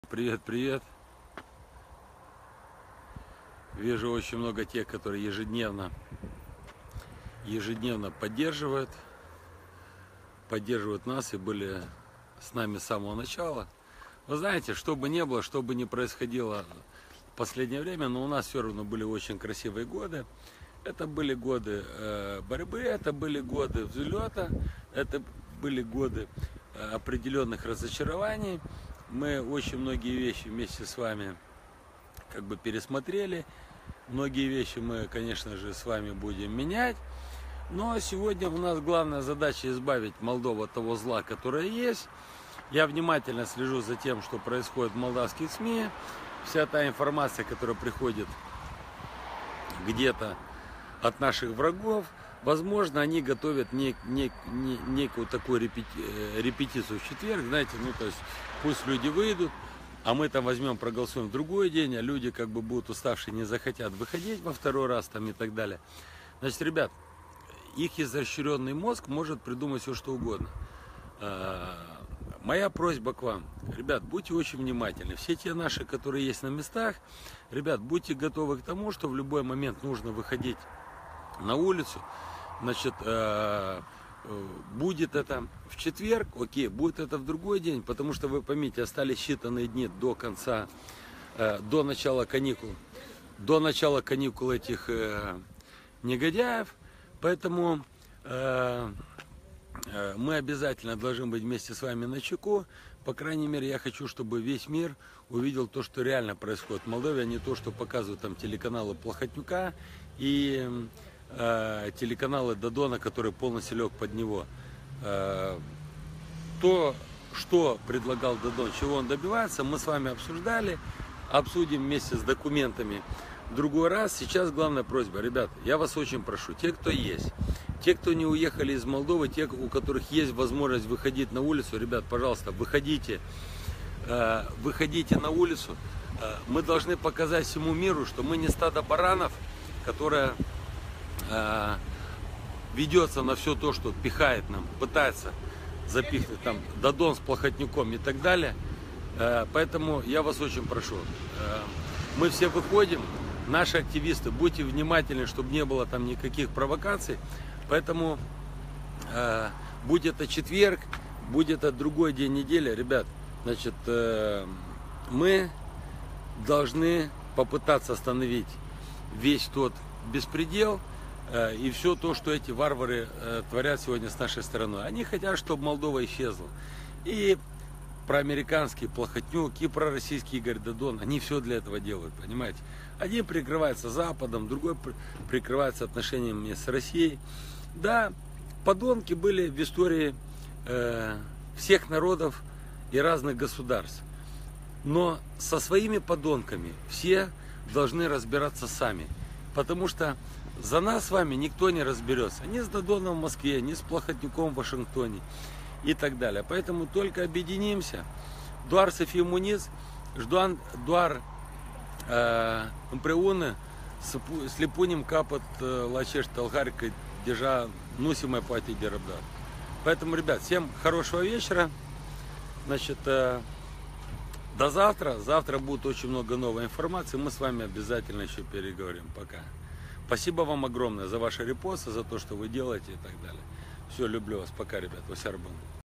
Привет, привет. Вижу очень много тех, которые ежедневно поддерживают нас и были с нами с самого начала. Вы знаете, что бы ни было, что бы ни происходило в последнее время, но у нас все равно были очень красивые годы. Это были годы борьбы, это были годы взлета, это были годы определенных разочарований. Мы очень многие вещи вместе с вами пересмотрели. Многие вещи мы, конечно же, с вами будем менять. Но сегодня у нас главная задача избавить Молдову от того зла, которое есть. Я внимательно слежу за тем, что происходит в молдавских СМИ. Вся та информация, которая приходит где-то от наших врагов, возможно, они готовят некую такую репетицию в четверг, знаете, то есть пусть люди выйдут, а мы там возьмем, проголосуем в другой день, а люди будут уставшие, не захотят выходить во второй раз там и так далее. Значит, ребят, их изощренный мозг может придумать все, что угодно. Моя просьба к вам, ребят, будьте очень внимательны. Все те наши, которые есть на местах, ребят, будьте готовы к тому, что в любой момент нужно выходить на улицу. Значит, будет это в четверг, окей, будет это в другой день, потому что, вы поймите, остались считанные дни до конца, до начала каникул этих негодяев, поэтому мы обязательно должны быть вместе с вами начеку. По крайней мере, я хочу, чтобы весь мир увидел то, что реально происходит в Молдове, а не то, что показывают там телеканалы Плохотнюка и телеканалы Додона, который полностью лег под него. То, что предлагал Додон, чего он добивается, мы с вами обсудим вместе с документами в другой раз. Сейчас главная просьба, ребят, я вас очень прошу, те, кто есть, те, кто не уехали из Молдовы, те, у которых есть возможность выходить на улицу, ребят, пожалуйста, выходите на улицу. Мы должны показать всему миру, что мы не стадо баранов, которое ведется на все то, что пихает нам, пытается запихнуть там Додон с Плохотнюком и так далее. Поэтому я вас очень прошу, мы все выходим, наши активисты, будьте внимательны, чтобы не было там никаких провокаций. Поэтому будь это четверг, будь это другой день недели, ребят, значит, мы должны попытаться остановить весь тот беспредел и все то, что эти варвары творят сегодня с нашей стороной. Они хотят, чтобы Молдова исчезла. И проамериканский Плохотнюк, и пророссийский Игорь Додон, они все для этого делают, понимаете? Один прикрывается Западом, другой прикрывается отношениями с Россией. Да, подонки были в истории всех народов и разных государств. Но со своими подонками все должны разбираться сами. Потому что за нас с вами никто не разберется. Ни с Додоном в Москве, ни с Плохотнюком в Вашингтоне и так далее. Поэтому только объединимся. Доар să fim uniți, doar împreună să le punem capăt la acești tălhari, că deja nu se mai poate de răbdat. Поэтому, ребят, всем хорошего вечера. Значит, до завтра. Завтра будет очень много новой информации. Мы с вами обязательно еще переговорим. Пока. Спасибо вам огромное за ваши репосты, за то, что вы делаете и так далее. Все, люблю вас. Пока, ребят. Васяр был.